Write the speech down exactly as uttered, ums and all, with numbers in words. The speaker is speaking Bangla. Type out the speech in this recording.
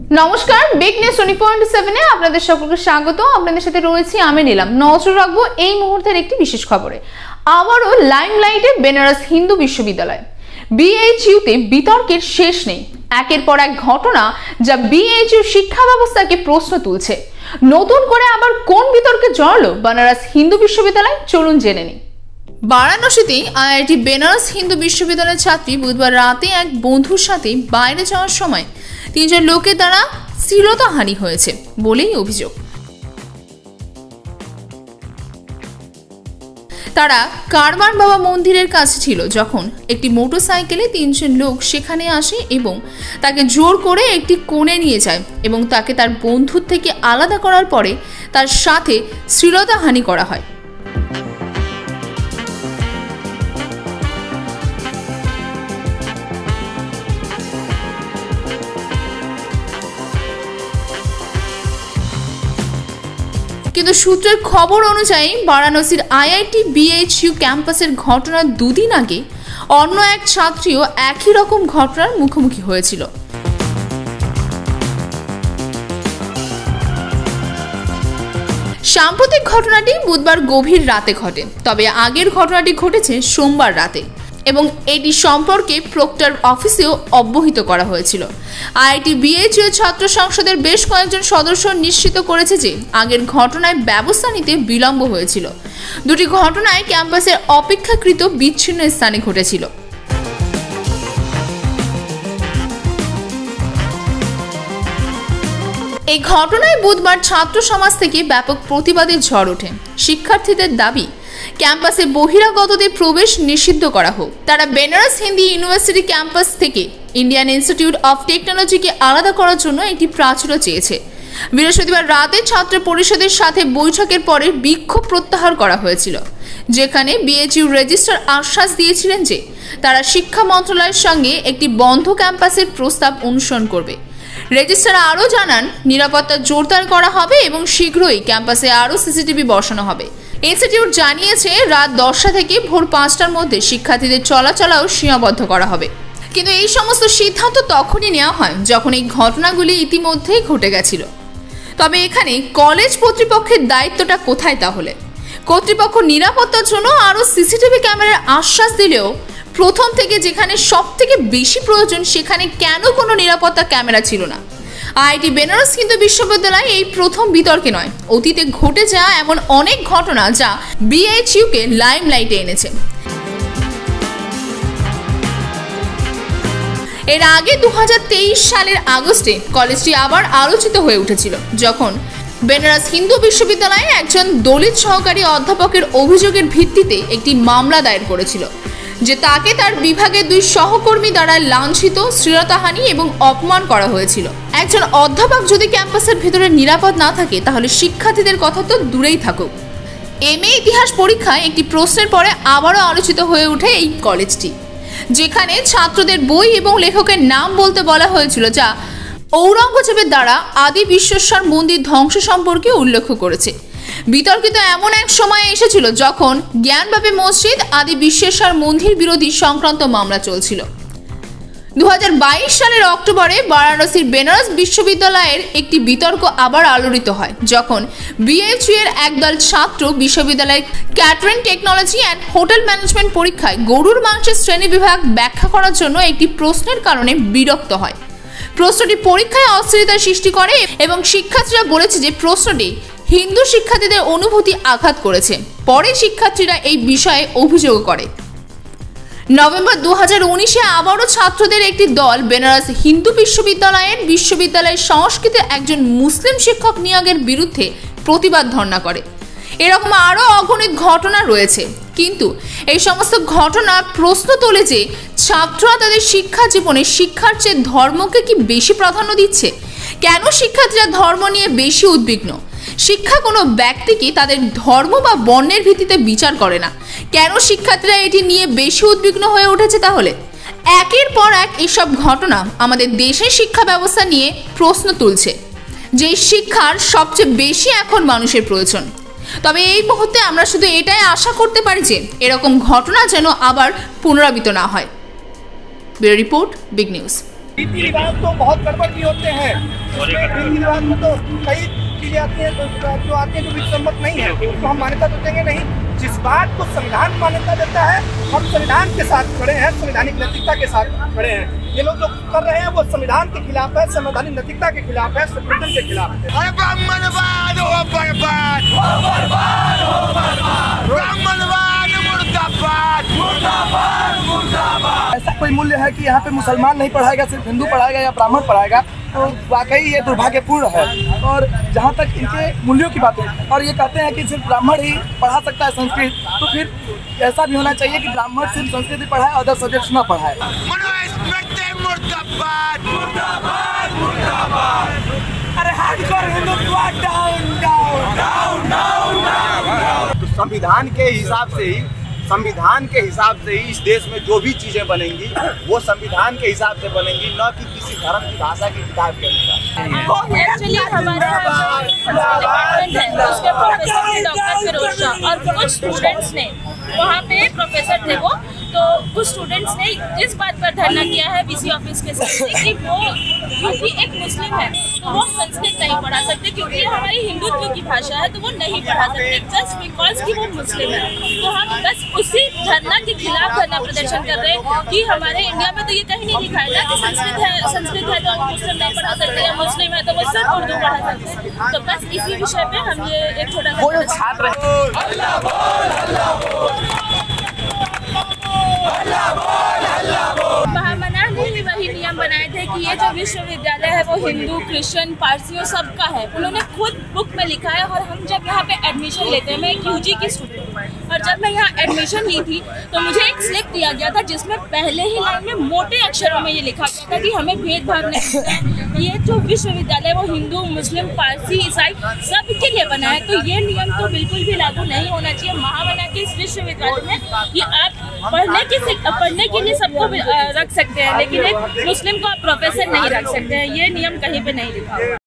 নমস্কার, big news twenty point seven এ আপনাদের সকলকে স্বাগত। আপনাদের সাথে রয়েছি আমি নিলাম। নজর রাখবো এই মুহূর্তের একটি বিশেষ খবরে। আবারও লাইমলাইটে বেনারস হিন্দু বিশ্ববিদ্যালয়। বিএইচইউতে বিতর্কের শেষ নেই। একের পর এক ঘটনা যা বিএইচইউ শিক্ষা ব্যবস্থাকে প্রশ্ন তুলছে। নতুন করে আবার কোন বিতর্কে জড়ালো বেনারস হিন্দু বিশ্ববিদ্যালয়, চলুন জেনে নিই। বারাণসীতে আইআইটি বেনারস হিন্দু বিশ্ববিদ্যালয়ের ছাত্রী বুধবার রাতে এক বন্ধুর সাথে বাইরে যাওয়ার সময় তিনজন লোকের দ্বারা শ্লীলতাহানি হয়েছে বলেই অভিযোগ। তারা কারওয়ান বাবা মন্দিরের কাছে ছিল যখন একটি মোটরসাইকেলে তিনজন লোক সেখানে আসে এবং তাকে জোর করে একটি কোণে নিয়ে যায় এবং তাকে তার বন্ধুর থেকে আলাদা করার পরে তার সাথে শ্লীলতাহানি করা হয়। কিন্তু সূত্রের খবর অনুযায়ী বারাণসীর আইআইটি বিএইচইউ ক্যাম্পাসের ঘটনার দুদিন আগে অন্য এক ছাত্রীও একই রকম ঘটনার মুখোমুখি হয়েছিল। সাম্প্রতিক ঘটনাটি বুধবার গভীর রাতে ঘটে, তবে আগের ঘটনাটি ঘটেছে সোমবার রাতে এবং এটি সম্পর্কে প্রক্টর অফিসেও অবহিত করা হয়েছিল। আইআইটি বিএইচইউ ছাত্র সংসদের বেশ কয়েকজন সদস্য নিশ্চিত করেছে যে আগের ঘটনায় ব্যবস্থা নিতে বিলম্ব হয়েছিল। দুটি ঘটনায় ক্যাম্পাসের অপেক্ষাকৃত বিচ্ছিন্ন স্থানে ঘটেছিল। এই ঘটনায় বুধবার ছাত্র সমাজ থেকে ব্যাপক প্রতিবাদের ঝড় ওঠে। শিক্ষার্থীদের দাবি ক্যাম্পাসে বহিরাগতদের প্রবেশ নিষিদ্ধ করা হোক। তারা বেনারস হিন্দু ইউনিভার্সিটি ক্যাম্পাস থেকে ইন্ডিয়ান ইনস্টিটিউট অফ টেকনোলজিকে আলাদা করার জন্য একটি প্রাচীরও চেয়েছে। বৃহস্পতিবার রাতে ছাত্র পরিষদের সাথে বৈঠকের পরে বিক্ষোভ প্রত্যাহার করা হয়েছিল, যেখানে বিএইচইউ রেজিস্ট্রার আশ্বাস দিয়েছিলেন যে তারা শিক্ষা মন্ত্রণালয়ের সঙ্গে একটি বন্ধ ক্যাম্পাসের প্রস্তাব অনুসরণ করবে। রেজিস্ট্রার আরও জানান, নিরাপত্তা জোরদার করা হবে এবং শীঘ্রই ক্যাম্পাসে আরও সিসিটিভি বসানো হবে। ইনস্টিটিউট জানিয়েছে রাত দশটা থেকে ভোর পাঁচটার মধ্যে শিক্ষার্থীদের চলাচলও সীমাবদ্ধ করা হবে। কিন্তু এই সমস্ত সিদ্ধান্ত তখনই নেওয়া হয় যখন এই ঘটনাগুলি ইতিমধ্যেই ঘটে গেছিল। তবে এখানে কলেজ কর্তৃপক্ষের দায়িত্বটা কোথায় তাহলে? কর্তৃপক্ষ নিরাপত্তার জন্য আরও সিসিটিভি ক্যামেরার আশ্বাস দিলেও প্রথম থেকে যেখানে সব থেকে বেশি প্রয়োজন সেখানে কেন কোনো নিরাপত্তা ক্যামেরা ছিল না? আইআইটি বেনারস হিন্দু বিশ্ববিদ্যালয় এই প্রথম বিতর্কে নয়, অতীতে ঘটে যাওয়া এমন অনেক ঘটনা যা বিএইচইউকে লাইমলাইটে এনেছে। এর আগে দু হাজার তেইশ সালের আগস্টে কলেজটি আবার আলোচিত হয়ে উঠেছিল যখন বেনারস হিন্দু বিশ্ববিদ্যালয়ে একজন দলিত সহকারী অধ্যাপকের অভিযোগের ভিত্তিতে একটি মামলা দায়ের করেছিল যে তাকে তার বিভাগের দুই সহকর্মী দ্বারা লাঞ্ছিত, শ্লীলতাহানি এবং অপমান করা হয়েছিল। একজন অধ্যাপক যদি ক্যাম্পাসের ভেতরে নিরাপদ না থাকে তাহলে শিক্ষার্থীদের কথা তো দূরেই থাকুক। এম এ ইতিহাস পরীক্ষায় একটি প্রশ্নের পরে আবারও আলোচিত হয়ে ওঠে এই কলেজটি, যেখানে ছাত্রদের বই এবং লেখকের নাম বলতে বলা হয়েছিল যা ঔরঙ্গজেবের দ্বারা আদি বিশ্বেশ্বর মন্দির ধ্বংস সম্পর্কে উল্লেখ করেছে। বিতর্কিত এমন এক সময় এসেছিল যখন জ্ঞানবাপী মসজিদ আদি বিশ্বেশ্বর মন্দির বিরোধী সংক্রান্ত মামলা চলছিল। দু হাজার বাইশ সালের অক্টোবরে বারাণসীর বেনারস বিশ্ববিদ্যালয়ের একটি বিতর্ক আবার আলোড়িত হয় যখন বিএইচইউ এর একদল ছাত্র বিশ্ববিদ্যালয়ের catering technology and hotel management পরীক্ষায় গরুর মাংসের শ্রেণীবিভাগ ব্যাখ্যা করার জন্য একটি প্রশ্নের কারণে বিরক্ত হয়। প্রশ্নটি পরীক্ষায় অস্থিরতার সৃষ্টি করে এবং শিক্ষার্থীরা বলেছে যে প্রশ্নটি হিন্দু শিক্ষার্থীদের অনুভূতি আঘাত করেছে। পরে শিক্ষার্থীরা এই বিষয়ে অভিযোগ করে। নভেম্বর দু হাজার উনিশে আবারও ছাত্রদের একটি দল বেনারস হিন্দু বিশ্ববিদ্যালয়ের বিশ্ববিদ্যালয়ের সংস্কৃতির একজন মুসলিম শিক্ষক নিয়োগের বিরুদ্ধে প্রতিবাদ ধর্ণা করে। এরকম আরও অগণিত ঘটনা রয়েছে, কিন্তু এই সমস্ত ঘটনা প্রশ্ন তোলে যে ছাত্ররা তাদের শিক্ষা জীবনে শিক্ষার চেয়ে ধর্মকে কি বেশি প্রাধান্য দিচ্ছে? কেন শিক্ষার্থীরা ধর্ম নিয়ে বেশি উদ্বিগ্ন? শিক্ষা কোনো ব্যক্তিকে তাদের ধর্ম বা বর্ণের ভিত্তিতে বিচার করে না। কেন শিক্ষার্থীরা এটি নিয়ে বেশি উদ্বিগ্ন হয়ে উঠেছে তাহলে? একের পর এক এসব ঘটনা আমাদের দেশের শিক্ষা ব্যবস্থা নিয়ে প্রশ্ন তুলছে, যে শিক্ষার সবচেয়ে বেশি এখন মানুষের প্রয়োজন। তবে এই মুহূর্তে আমরা শুধু এটাই আশা করতে পারি যে এরকম ঘটনা যেন আবার পুনরাবৃত্ত না হয়। Bureau report, big news. रीति रिवाज तो बहुत गड़बड़ भी होते हैं। रीति रिवाज में तो कई चीजें आती हैं जो आती हैं जो विसम्मत नहीं है, तो हम मान्यता तो देंगे नहीं। जिस बात को संविधान मान्यता देता है, हम संविधान के साथ खड़े हैं, संवैधानिक नैतिकता के साथ खड़े हैं। ये लोग जो कर रहे हैं वो संविधान के खिलाफ है, संवैधानिक नैतिकता के खिलाफ है, संविधान के खिलाफ है। अरे ब्राह्मणवाद हो बर्बाद, हो बर्बाद, हो बर्बाद, ब्राह्मणवाद मुर्दाबाद, मुर्दाबाद, मुर्दाबाद। ऐसा कोई मूल्य है कि यहाँ पे मुसलमान नहीं पढ़ाएगा, सिर्फ हिंदू पढ़ाएगा या ब्राह्मण पढ़ाएगा, तो वाकई ये दुर्भाग्यपूर्ण है। और जहाँ तक इनके मूल्यों की बात है, और ये कहते हैं कि सिर्फ ब्राह्मण ही पढ़ा सकता है संस्कृत, तो फिर ऐसा भी होना चाहिए कि ब्राह्मण सिर्फ संस्कृत ही पढ़ाए, अदर सब्जेक्ट्स न पढ़ाए। मुर्दाबाद, मुर्दाबाद, मुर्दाबाद। अरे hardcore Hindutva down down down down down. तो संविधान के हिसाब से ही संविधान के हिसाब से ही इस देश में जो भी चीजें बनेंगी वो संविधान के हिसाब से बनेंगी, न कि किसी धर्म की भाषा की किताब के अनुसार। एक्चुअली हमारा डिपार्टमेंट है, उसके प्रोफेसर थे डॉक्टर फिरोज शाह, और कुछ स्टूडेंट्स ने वहाँ पे प्रोफेसर थे वो, तो कुछ स्टूडेंट्स ने इस बात पर धरना किया है वीसी ऑफिस के सामने कि वो क्योंकि एक मुस्लिम है तो वो संस्कृत नहीं पढ़ा सकते, क्योंकि हमारी हिंदुत्व की भाषा है तो वो नहीं पढ़ा सकते जस्ट बिकॉज कि वो मुस्लिम है। तो हम बस उसी धरना के खिलाफ धरना प्रदर्शन कर रहे हैं कि हमारे इंडिया में तो ये कहीं नहीं लिखा है ना कि संस्कृत है संस्कृत है तो हम मुस्लिम नहीं पढ़ा सकते, या मुस्लिम है तो वो सिर्फ उर्दू पढ़ा सकते हैं। तो बस इसी विषय पे हम ये एक छोटा सा छात्र महामना ने ही वही नियम बनाए थे कि ये जो विश्वविद्यालय है वो हिंदू, क्रिश्चियन, पारसियों सबका है। उन्होंने खुद बुक में लिखा है। और हम जब यहाँ पे एडमिशन लेते हैं, मैं एक यूजी की स्टूडेंट हूँ, और जब मैं यहाँ एडमिशन ली थी तो मुझे एक स्लिप दिया गया था जिसमें पहले ही लाइन में मोटे अक्षरों में ये लिखा गया था कि हमें भेदभाव नहीं करना है। ये जो विश्वविद्यालय वो हिंदू, मुस्लिम, पारसी, ईसाई सबके लिए बना है, तो ये नियम तो बिल्कुल भी लागू नहीं होना चाहिए। महामना के इस विश्वविद्यालय में ये आप पढ़ने के पढ़ने के लिए सबको रख सकते हैं, लेकिन एक मुस्लिम को आप प्रोफेसर नहीं रख सकते हैं। ये नियम कहीं पे नहीं लिखा हुआ।